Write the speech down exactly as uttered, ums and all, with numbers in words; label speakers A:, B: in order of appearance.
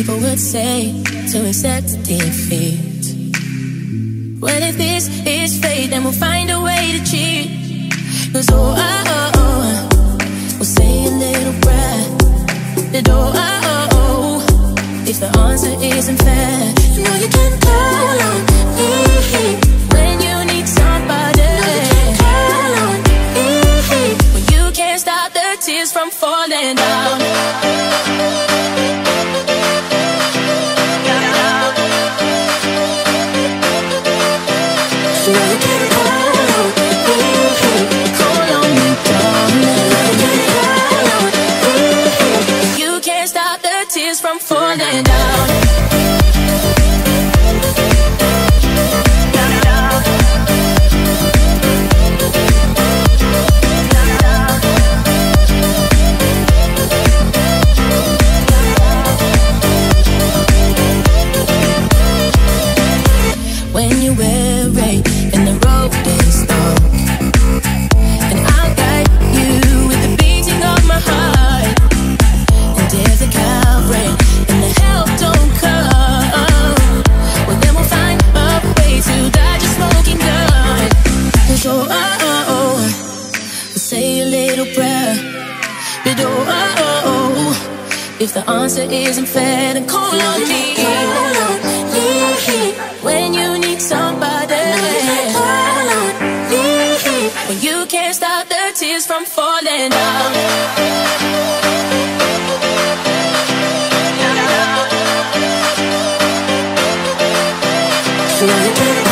A: people would say to accept defeat. Well, if this is fate, then we'll find a way to cheat. Cause oh, oh, oh, oh, we'll say a little prayer. But oh, oh, oh, oh, if the answer isn't fair, you know you can call on me when you need somebody. You know you can call on me when you can't stop the tears from falling down. You know you can call on me, call on me, darling. You can call on me, you can't stop the tears from falling down. When you're weary and the road is long, and I'll guide you with the beating of my heart. And if the cowrain and the help don't come, well then we'll find a way to dodge a smoking gun. And so oh, oh, oh, we'll say a little prayer. But oh, oh, oh, oh, if the answer isn't fair, then call on me. Call on me when you need somebody. Call on me when you can't stop the tears from falling down. You know you can